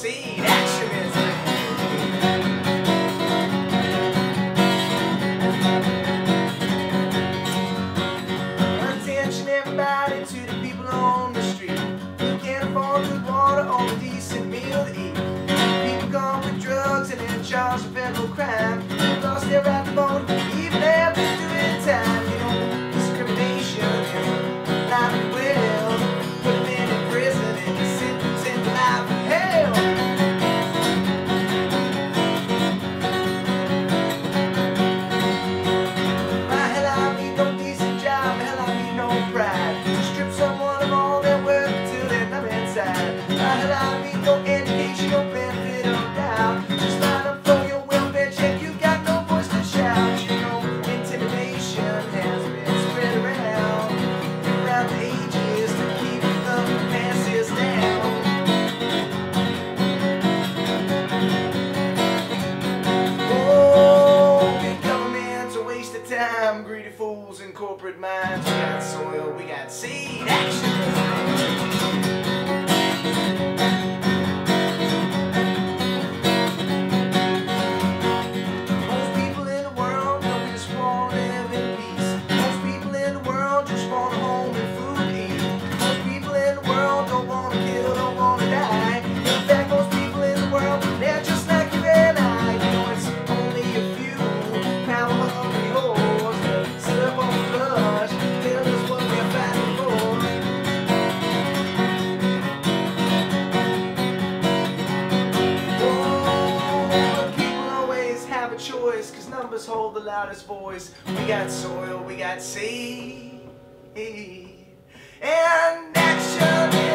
seed. Action is attention everybody to the people on the street who can't afford good water or a decent meal to eat. People gone with drugs and in charge of federal crime. They've lost their right to vote even after doing time. You know, discrimination and life at will. Put them in prison and sentence in life in hell. My hell, I need no decent job. Hell, I need no pride. Strip someone of all their work until they're numb inside. My hell, I need no education, no benefit, no doubt. Just line up for your welfare check. You got no voice to shout. You know, intimidation has been spread around throughout the ages to keep the masses down. Oh, big government's a waste of time. Greedy fools and corporate minds. We got soil, we got seed. Action. Most people in the world don't just want to live in peace. Most people in the world just want a home and food to eat. Most people in the world don't want to kill, don't want to die. In fact, most people in the world, they're just like you and I. You know, it's only a few power-hungry whores that sit up on the flush, tell us what we're fighting for. Oh, people always have a choice, 'cause numbers hold the loudest voice. We got soil, we got seed, and action.